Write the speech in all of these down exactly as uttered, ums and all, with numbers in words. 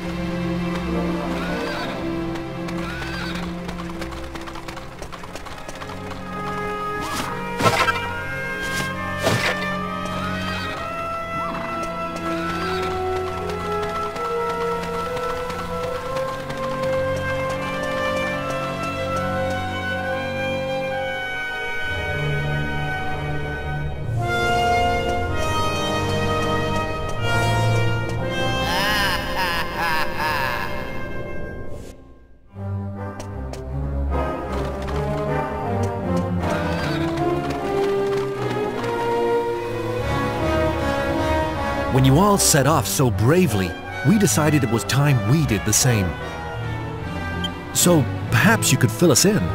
When you all set off so bravely, we decided it was time we did the same. So, perhaps you could fill us in.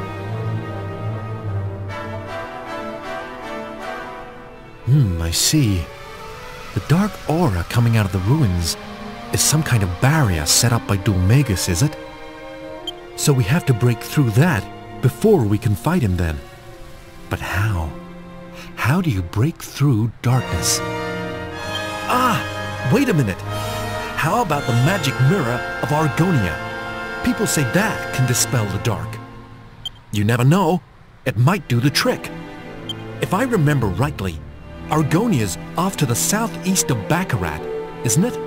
Hmm, I see. The dark aura coming out of the ruins is some kind of barrier set up by Dulmagus, is it? So we have to break through that before we can fight him then. But how? How do you break through darkness? Ah! Wait a minute! How about the magic mirror of Argonia? People say that can dispel the dark. You never know. It might do the trick. If I remember rightly, Argonia's off to the southeast of Baccarat, isn't it?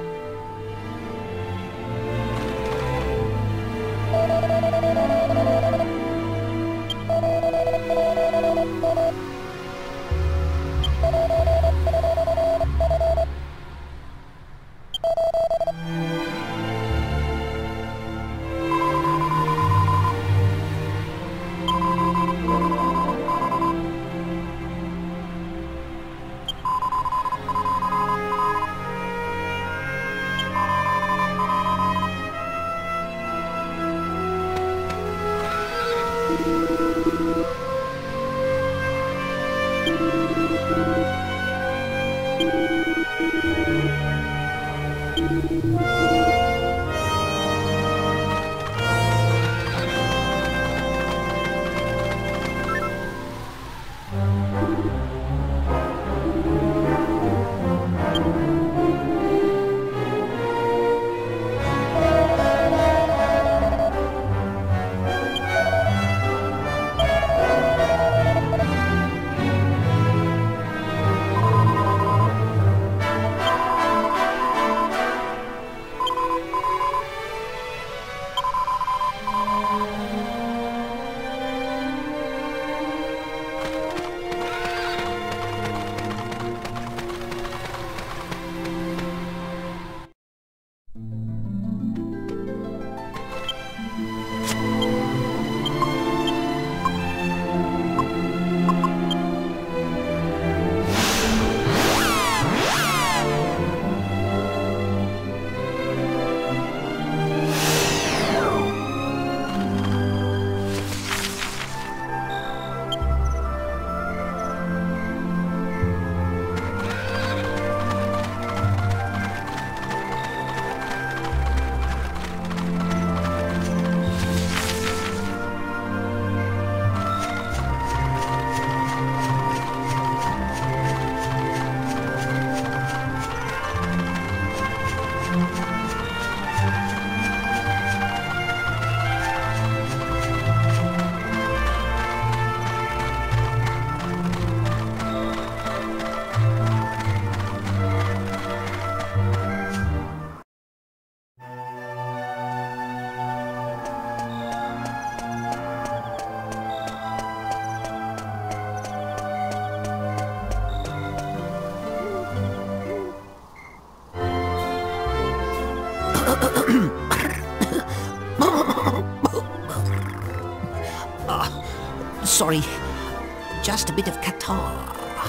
Oh, sorry, just a bit of catarrh.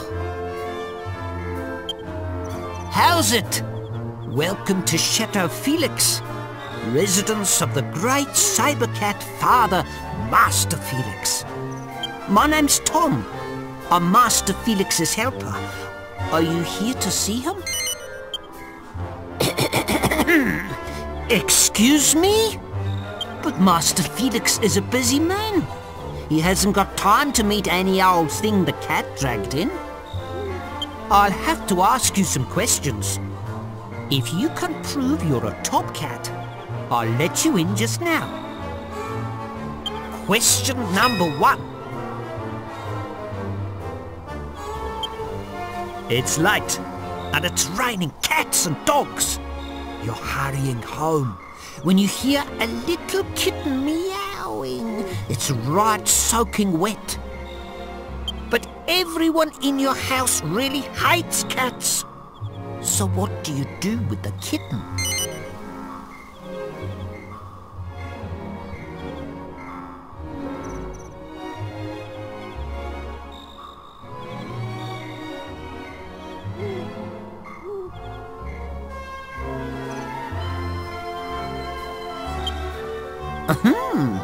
How's it? Welcome to Chateau Felix, residence of the great cybercat father, Master Felix. My name's Tom. I'm Master Felix's helper. Are you here to see him? Excuse me? But Master Felix is a busy man. He hasn't got time to meet any old thing the cat dragged in. I'll have to ask you some questions. If you can prove you're a top cat, I'll let you in just now. Question number one. It's late, and it's raining cats and dogs. You're hurrying home when you hear a little kitten meowing. It's right soaking wet. But everyone in your house really hates cats. So what do you do with the kitten? Hmm.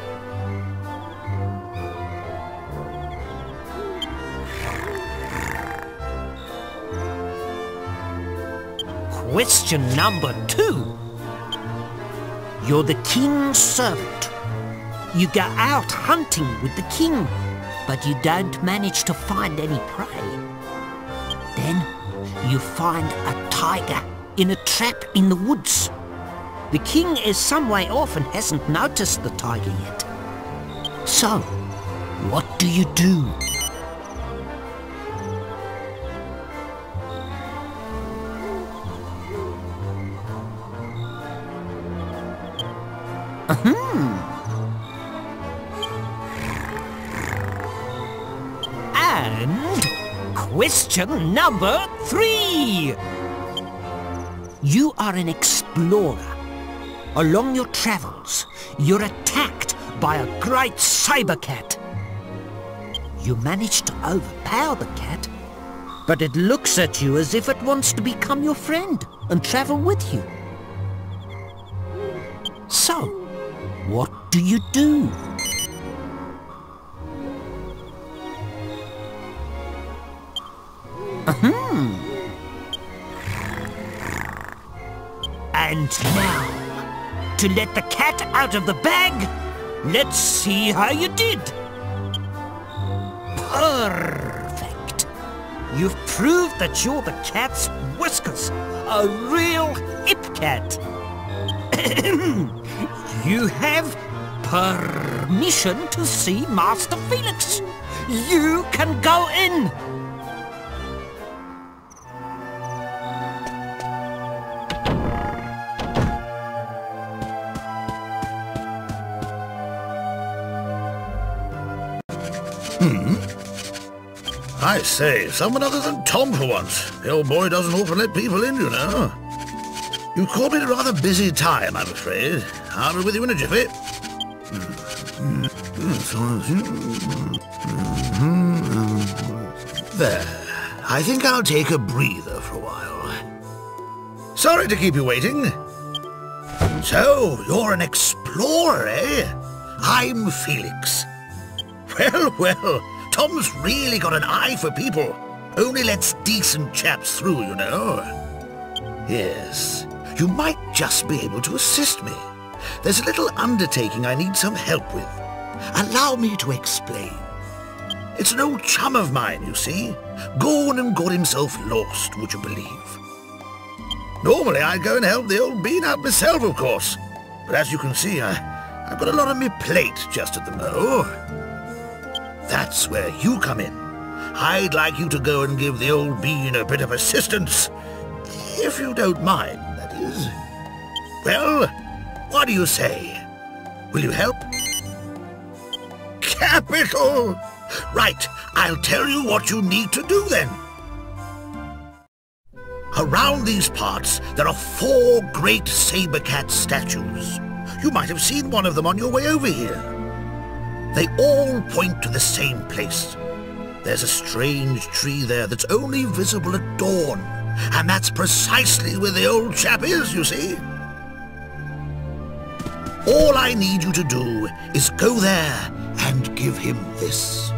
Question number two. You're the king's servant. You go out hunting with the king, but you don't manage to find any prey. Then you find a tiger in a trap in the woods. The king is some way off and hasn't noticed the tiger yet. So, what do you do? Hmm. And question number three. You are an explorer. Along your travels, you're attacked by a great saber cat. You manage to overpower the cat, but it looks at you as if it wants to become your friend and travel with you. So, what do you do? Hmm. And now, to let the cat out of the bag, let's see how you did. Perfect. You've proved that you're the cat's whiskers, a real hip cat. You have permission to see Master Felix. You can go in. Hmm? I say, someone other than Tom for once. The old boy doesn't often let people in, you know. You caught me at a rather busy time, I'm afraid. I'll be with you in a jiffy. There. I think I'll take a breather for a while. Sorry to keep you waiting. So, you're an explorer, eh? I'm Felix. Well, well, Tom's really got an eye for people. Only lets decent chaps through, you know. Yes, you might just be able to assist me. There's a little undertaking I need some help with. Allow me to explain. It's an old chum of mine, you see. Gone and got himself lost, would you believe? Normally I'd go and help the old bean out myself, of course. But as you can see, I, I've got a lot on my plate just at the mo. That's where you come in. I'd like you to go and give the old bean a bit of assistance. If you don't mind, that is. Well, what do you say? Will you help? Capital! Right, I'll tell you what you need to do then. Around these parts, there are four great saber cat statues. You might have seen one of them on your way over here. They all point to the same place. There's a strange tree there that's only visible at dawn, and that's precisely where the old chap is, you see. All I need you to do is go there and give him this.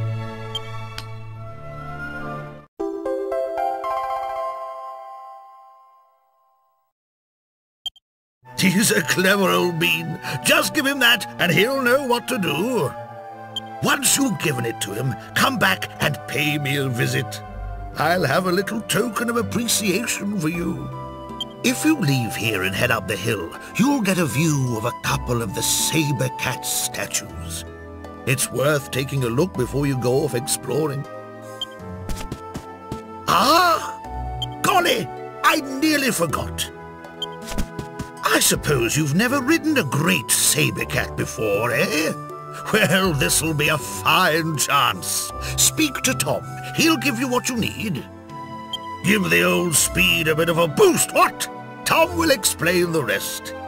He's a clever old bean. Just give him that and he'll know what to do. Once you've given it to him, come back and pay me a visit. I'll have a little token of appreciation for you. If you leave here and head up the hill, you'll get a view of a couple of the saber cat statues. It's worth taking a look before you go off exploring. Ah! Golly! I nearly forgot. I suppose you've never ridden a great saber cat before, eh? Well, this'll be a fine chance. Speak to Tom. He'll give you what you need. Give the old speed a bit of a boost, what? Tom will explain the rest.